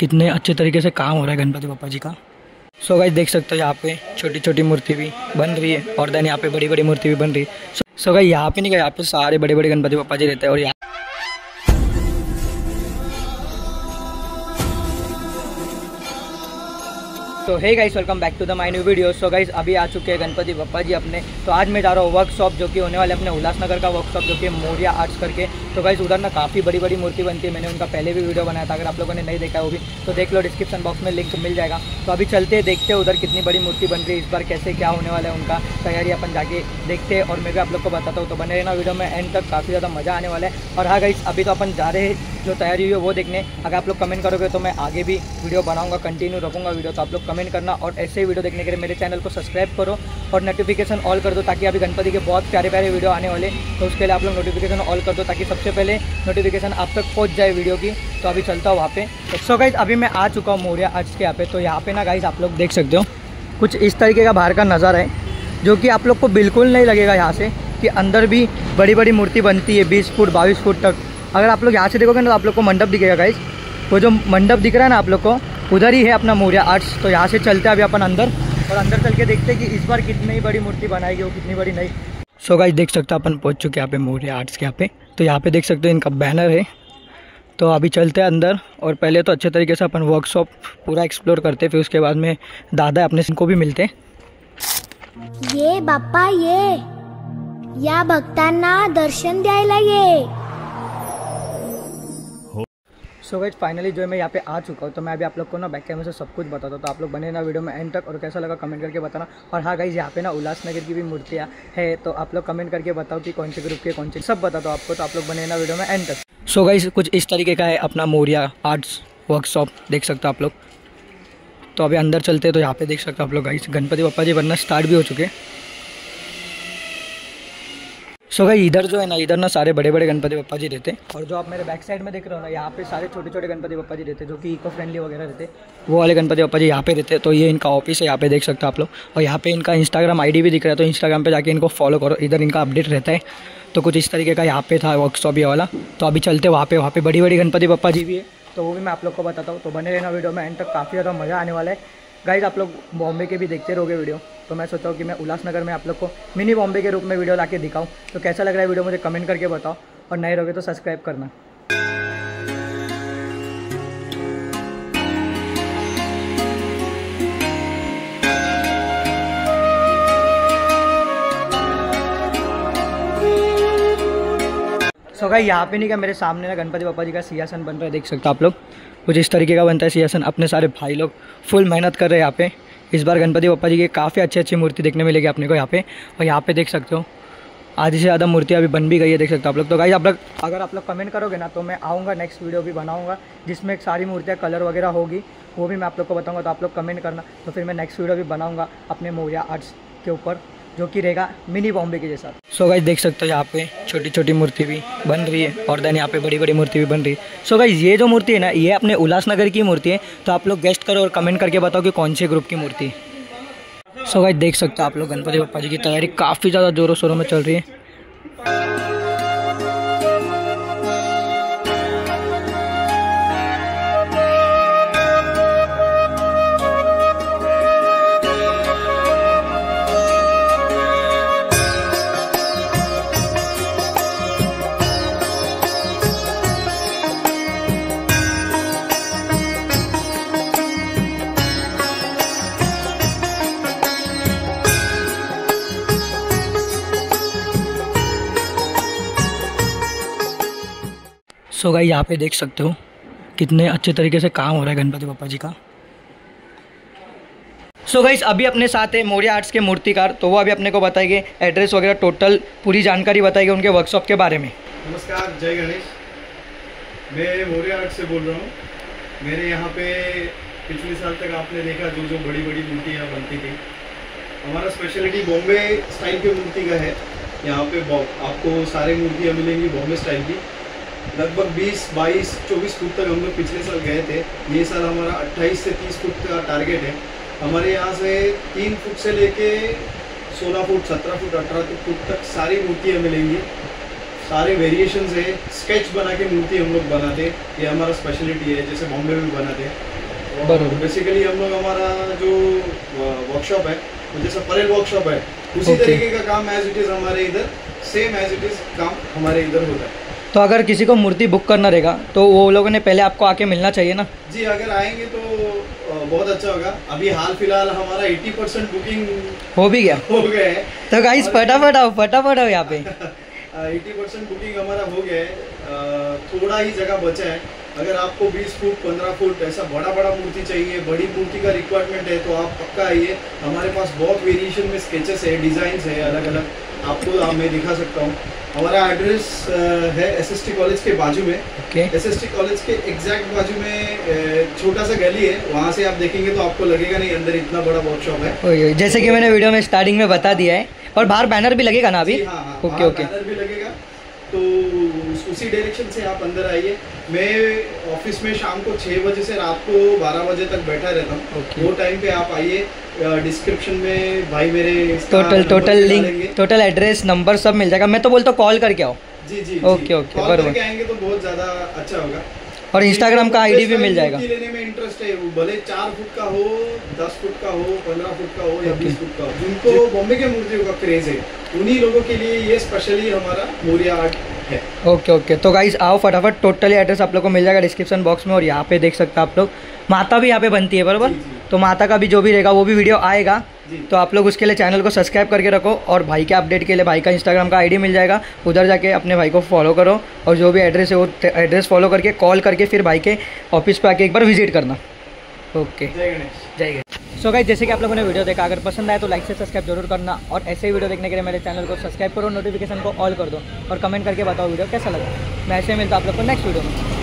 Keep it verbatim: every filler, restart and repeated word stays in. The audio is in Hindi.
कितने अच्छे तरीके से काम हो रहा है गणपति बप्पा जी का। सो गाइस देख सकते हो यहाँ पे छोटी छोटी मूर्ति भी बन रही है और देन यहाँ पे बड़ी बड़ी मूर्ति भी बन रही है। सो गाइस यहाँ पे नहीं गए, यहाँ पे सारे बड़े बड़े गणपति बप्पा जी रहते हैं। और यहाँ तो hey guys welcome back to the my new video. So guys अभी आ चुके हैं गणपति बप्पा जी अपने। तो आज मैं जा रहा हूँ वर्कशॉप जो कि होने वाले अपने उल्लासनगर का वर्कशॉप जो कि मोरिया आर्ट्स करके। तो गाइस उधर ना काफ़ी बड़ी बड़ी मूर्ति बनती है, मैंने उनका पहले भी वीडियो बनाया था, अगर आप लोगों ने नहीं देखा है वो भी तो देख लो, डिस्क्रिप्शन बॉक्स में लिंक मिल जाएगा। तो अभी चलते हैं, देखते हैं उधर कितनी बड़ी मूर्ति बन रही है, इस बार कैसे क्या होने वाला है उनका तैयारी अपन जाके देखते हैं और मैं भी आप लोग को बताता हूँ। तो बने रहना वीडियो में एंड तक, काफ़ी ज़्यादा मज़ा आने वाला है। और हाँ गाइस अभी तो अपन जा रहे हैं जो तैयारी हुई है वो देखने। अगर आप लोग कमेंट करोगे तो मैं आगे भी वीडियो बनाऊंगा, कंटिन्यू रखूंगा वीडियो, तो आप लोग कमेंट करना और ऐसे ही वीडियो देखने के लिए मेरे चैनल को सब्सक्राइब करो और नोटिफिकेशन ऑल कर दो, ताकि अभी गणपति के बहुत प्यारे प्यारे वीडियो आने वाले, तो उसके लिए आप लोग नोटिफिकेशन ऑल कर दो ताकि सबसे पहले नोटिफिकेशन आप तक पहुंच जाए वीडियो की। तो अभी चलता हूँ वहाँ पे। सो गाइस अभी मैं आ चुका हूँ मोरिया आर्ट्स के यहाँ पे। तो यहाँ पे ना गाइस आप लोग देख सकते हो कुछ इस तरीके का बाहर का नज़ारा है जो कि आप लोग को बिल्कुल नहीं लगेगा यहाँ से कि अंदर भी बड़ी बड़ी मूर्ति बनती है बीस फुट बाईस फुट तक। अगर आप लोग यहाँ से देखोगे ना तो आप लोग को मंडप दिखेगा गाइस, वो जो मंडप दिख रहा है ना आप लोग को उधर ही है अपना मोरिया आर्ट्स। तो यहाँ से चलते हैं अभी अपन अंदर और अंदर चल के देखते हैं कि इस बार कितनी बड़ी मूर्ति बनाएगी, वो कितनी बड़ी नहीं। सो गाइस देख सकते हो अपन पहुँच चुके हैं यहाँ पे मोरिया आर्ट्स के यहाँ पे। तो यहाँ पे देख सकते हो इनका बैनर है। तो अभी चलते हैं अंदर और पहले तो अच्छे तरीके से अपन वर्कशॉप पूरा एक्सप्लोर करते, फिर उसके बाद में दादा अपने को भी मिलते। ये बाप्पा ये या भक्तांना दर्शन द्यायला ये। सो गाइस फाइनली जो है मैं यहाँ पे आ चुका हूँ। तो मैं अभी आप लोग को ना बैक कैमरे से सब कुछ बताता हूँ, तो आप लोग बने ना वीडियो में एंड तक और कैसा लगा कमेंट करके बताना। और हाँ गाइस यहाँ पे ना उल्लासनगर की भी मूर्तियाँ है, तो आप लोग कमेंट करके बताओ कि कौन से ग्रुप के कौन से, सब बता दो आपको। तो आप लोग बने ना वीडियो में एंड तक। सो गाइस कुछ इस तरीके का है अपना मोरिया आर्ट्स वर्कशॉप, देख सकते हो आप लोग। तो अभी अंदर चलते हैं। तो यहाँ पे देख सकते हो आप लोग गाइस गणपति बप्पा जी बनना स्टार्ट भी हो चुके। सो गाइस इधर जो है ना, इधर ना सारे बड़े बड़े गणपति बप्पा जी रहते हैं और जो आप मेरे बैक साइड में देख रहे हो ना, यहाँ पे सारे छोटे छोटे गणपति बप्पा जी रहते हैं जो कि इको फ्रेंडली वगैरह रहते हैं, वो वाले गणपति बप्पा जी यहाँ पे रहते हैं। तो ये इनका ऑफिस है, यहाँ पे देख सकते हो आप लोग। और यहाँ पे इनका इंस्टाग्राम आईडी भी दिख रहा है, तो इंस्टाग्राम पे जाके इनको फॉलो करो, इधर इनका अपडेट रहता है। तो कुछ इस तरीके का यहाँ पे था वर्कशॉप ये वाला। तो अभी चलते वहाँ पे, वहाँ पे बड़ी बड़ी गणपति बप्पा जी भी है, तो वो भी मैं आप लोग को बताता हूँ। तो बने रहना वीडियो में एंड तक, काफ़ी ज़्यादा मज़ा आने वाला है गाइस। आप लोग बॉम्बे के भी देखते रहोगे वीडियो, तो मैं सोचा हूँ कि मैं उल्लासनगर में आप लोग को मिनी बॉम्बे के रूप में वीडियो लाके दिखाऊँ। तो कैसा लग रहा है वीडियो मुझे कमेंट करके बताओ और नए रहोगे तो सब्सक्राइब करना। सो गाइस यहाँ पे नहीं क्या, मेरे सामने ना गणपति बप्पा जी का सिंहासन बन रहा है, देख सकते हो आप लोग। कुछ इस तरीके का बनता है सिंहासन। अपने सारे भाई लोग फुल मेहनत कर रहे हैं यहाँ पे। इस बार गणपति बप्पा जी की काफ़ी अच्छी अच्छी मूर्ति देखने मिलेगी अपने को यहाँ पे। और यहाँ पे देख सकते हो आधी से ज़्यादा मूर्तियाँ अभी बन भी गई है, देख सकते हो आप लोग। तो गाइस आप लोग अगर आप लोग कमेंट करोगे ना तो मैं आऊँगा, नेक्स्ट वीडियो भी बनाऊँगा जिसमें सारी मूर्तियाँ कलर वगैरह होगी, वो भी मैं आप लोग को बताऊँगा। तो आप लोग कमेंट करना, तो फिर मैं नेक्स्ट वीडियो भी बनाऊँगा अपने मोरिया आर्ट्स के ऊपर, जो कि रहेगा मिनी बॉम्बे के जैसा। सो गाइस देख सकते हो यहाँ पे छोटी छोटी मूर्ति भी बन रही है और देन यहाँ पे बड़ी बड़ी मूर्ति भी बन रही है। सो गाइस ये जो मूर्ति है ना, ये अपने उल्लासनगर की मूर्ति है। तो आप लोग गेस्ट करो और कमेंट करके बताओ कि कौन से ग्रुप की मूर्ति है। सो गाइस देख सकते हो आप लोग गणपति बप्पा जी की तैयारी काफ़ी ज़्यादा जोरों शोरों में चल रही है। सो गाइस यहाँ पे देख सकते हो कितने अच्छे तरीके से काम हो रहा है गणपति बप्पा जी का। सो गाइस अभी अपने साथ है मोरिया आर्ट्स के मूर्तिकार, तो वो अभी अपने को बताएंगे एड्रेस वगैरह टोटल पूरी जानकारी बताएंगे उनके वर्कशॉप के बारे में। नमस्कार, जय गणेश। मैं मोरिया आर्ट्स से बोल रहा हूँ। मेरे यहाँ पे पिछले साल तक आपने देखा जो जो बड़ी बड़ी मूर्तियाँ बनती थी, हमारा स्पेशलिटी बॉम्बे स्टाइल की मूर्ति का है। यहाँ पे आपको सारी मूर्तियाँ मिलेंगी बॉम्बे स्टाइल की। लगभग बीस बाईस चौबीस फुट तक हम लोग पिछले साल गए थे। ये साल हमारा अट्ठाईस से तीस फुट का टारगेट है। हमारे यहाँ से तीन फुट से लेके सोलह फुट सत्रह फुट अठारह फुट तक सारी मूर्तियाँ मिलेंगी। सारे वेरिएशंस है, स्केच बना के मूर्ति हम लोग बनाते हैं, ये हमारा स्पेशलिटी है, जैसे बॉम्बे में बनाते हैं। बराबर। बेसिकली हम लोग हमारा जो वर्कशॉप है वो जैसे परेल वर्कशॉप है उसी Okay. तरीके का काम एज इट इज़ हमारे इधर सेम एज इट इज़ काम हमारे इधर होता है। तो अगर किसी को मूर्ति बुक करना रहेगा तो वो लोगों ने पहले आपको आके मिलना चाहिए ना? जी, अगर आएंगे तो अ, बहुत अच्छा होगा। अभी हाल फिलहाल हमारा अस्सी परसेंट बुकिंग हो भी गया। हो गया है। तो गाइस फटाफट आओ, फटाफट आओ यहाँ पे। अस्सी परसेंट बुकिंग हमारा हो गया है, अ, थोड़ा ही जगह बचा है। अगर आपको बीस फुट पंद्रह फुट ऐसा बड़ा बड़ा मूर्ति चाहिए, बड़ी मूर्ति का रिक्वायरमेंट है तो आप पक्का आइए। हमारे पास बहुत वेरिएशन में स्केचेस है, डिज़ाइंस है अलग अलग, आपको आप मैं दिखा सकता हूँ। हमारा एड्रेस है एसएसटी कॉलेज के बाजू में। ओके। एसएसटी कॉलेज के एग्जैक्ट बाजू में अ, छोटा सा गली है, वहाँ से आप देखेंगे तो आपको लगेगा नहीं अंदर इतना बड़ा वर्कशॉप है। ओए ओए, जैसे कि मैंने वीडियो में स्टार्टिंग में बता दिया है। और बाहर बैनर भी लगेगा ना अभी? जी, हाँ हाँ, ओके बाहर ओके। बैनर भी लगेगा, तो उस- उसी डायरेक्शन से आप अंदर आइए। मैं ऑफिस में शाम को छः बजे से रात को बारह बजे तक बैठा रहता हूँ। ओके। वो टाइम पे आप आइए, डिस्क्रिप्शन में भाई मेरे इसका टोटल नंबर टोटल भी लिंक, डालेंगे। टोटल एड्रेस, नंबर सब मिल जाएगा। मैं तो बोलता हूँ कॉल करके आओ। जी जी ओके, जी। ओके, कॉल बराबर। करके आएंगे तो बहुत ज़्यादा अच्छा होगा। और इंस्टाग्राम का आईडी भी मिल जाएगा। मूर्ति लेने में इंटरेस्ट है, वो भले चार फुट का हो, दस फुट का हो, पंद्रह फुट का हो या ओके। बीस फुट का हो, जिनको बॉम्बे के मूर्तियों का क्रेज है उन्हीं लोगों के लिए ये स्पेशली हमारा मोरिया आर्ट है। Okay okay. तो गाइस आओ फटाफट, टोटली एड्रेस आप लोग को मिल जाएगा डिस्क्रिप्शन बॉक्स में। और यहाँ पे देख सकते हैं आप लोग, माता भी यहाँ पे बनती है बराबर। जी, जी। तो माता का भी जो भी रहेगा वो भी वीडियो आएगा। जी। तो आप लोग उसके लिए चैनल को सब्सक्राइब करके रखो। और भाई के अपडेट के लिए भाई का इंस्टाग्राम का आईडी मिल जाएगा, उधर जाके अपने भाई को फॉलो करो। और जो भी एड्रेस है वो एड्रेस फॉलो करके कॉल करके फिर भाई के ऑफिस पे आके एक बार विजिट करना। ओके, जय गणेश। जय गणेश। सो गाइस, जैसे कि आप लोगों ने वीडियो देखा, अगर पसंद आए तो लाइक से सब्सक्राइब जरूर करना। और ऐसे ही वीडियो देखने के लिए मेरे चैनल को सब्सक्राइब करो, नोटिफिकेशन को ऑल कर दो और कमेंट करके बताओ वीडियो कैसा लगा। मैं ऐसे मिलता हूं आप लोग को नेक्स्ट वीडियो में।